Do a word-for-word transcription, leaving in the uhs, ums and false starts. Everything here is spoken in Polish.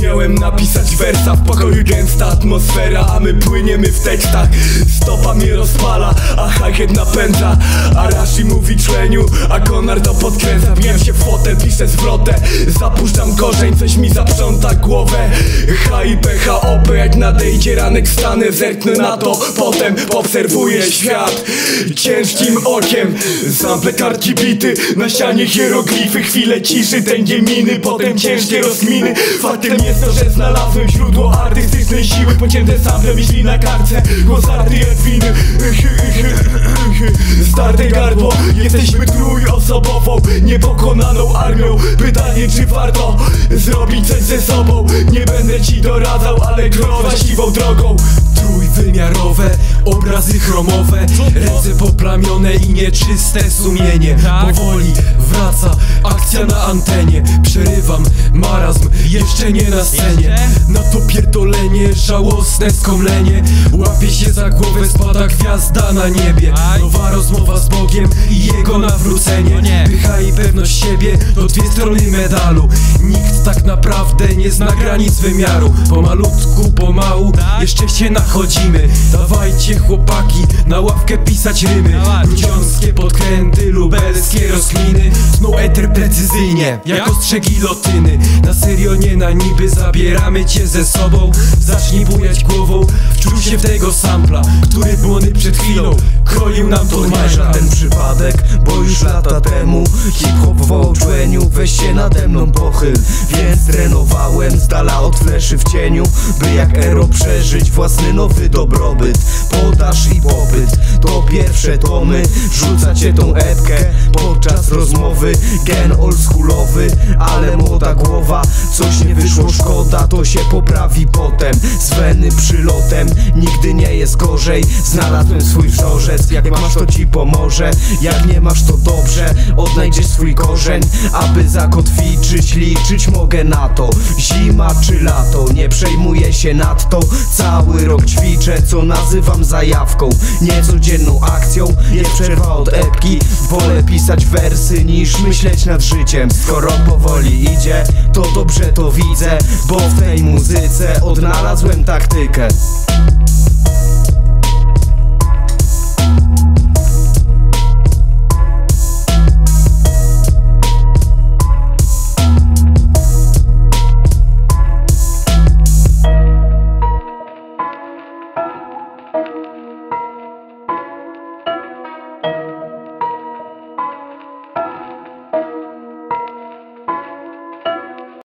Miałem napisać wersa, w pokoju gęsta atmosfera, a my płyniemy w tekstach. Stopa mnie rozpala, a hi-hat napędza, a Rashi mówi czleniu, a Konar to podkręca. Wbijam się w fotel, piszę zwrotę, zapuszczam korzeń, coś mi zaprząta głowę. H I P, H O P, jak nadejdzie ranek stanę, zerknę na to, potem obserwuję świat ciężkim okiem. Sample, kartki, bity, na ścianie hieroglify, chwilę ciszy, tęgie miny, potem ciężkie rozkminy. Faktem jest to, że znalazłem źródło artystycznej siły, pocięte sample, myśli na kartce, głos arty jak winy. Starte gardło, jesteśmy trójosobową, niepokonaną armią. Pytanie, czy warto zrobić coś ze sobą? Nie będę ci doradzał, ale krok właściwą drogą. Trójwymiarowe obrazy chromowe, ręce poplamione i nieczyste sumienie. Powoli wraca akcja na antenie, przerywam marazm, jeszcze nie na scenie. Na to pierdolenie, żałosne skomlenie, łapie się za głowę, spada gwiazda na niebie. Nowa rozmowa z Bogiem i jego nawrócenie. Pycha i pewność siebie to dwie strony medalu. Nikt tak naprawdę nie zna granic wymiaru. Pomalutku, pomału, jeszcze się nachodzimy. Dawajcie chłopaki, na ławkę pisać rymy. Grudziąckie podkręty, lubelskie rozkminy, tną eter precyzyjnie, jak ostrze gilotyny. Na serio, nie na niby, zabieramy cię ze sobą. Zacznij bujać głową, wczuł się w tego sampla, który błony przed chwilą kroił nam to marzę. Ten przypadek, bo już lata temu hip-hop w oczłeniu, weź się nade mną pochyl. Więc trenowałem z dala od fleszy w cieniu, by jak ero przeżyć własny nowy dobrobyt. Podaż i popyt to pierwsze tomy, rzuca cię tą epkę podczas rozmowy. Gen oldschoolowy, ale młoda głowa, coś nie wyszło, szkoda, to się poprawi potem. Z weny przylotem, nigdy nie jest gorzej. Znalazłem swój wzorzec, jak masz to ci pomoże, jak nie masz to dobrze, odnajdziesz swój korzeń. Aby zakotwiczyć, liczyć mogę na to, zima czy lato, nie przejmuję się nadto. Cały rok ćwiczę, co nazywam zajawką, niecodzienną akcją. Jest przerwa od epki, wolę pisać wersy niż myśleć nad życiem. Skoro powoli idzie, to dobrze to widzę, bo w tej muzyce odnalazłem taktykę.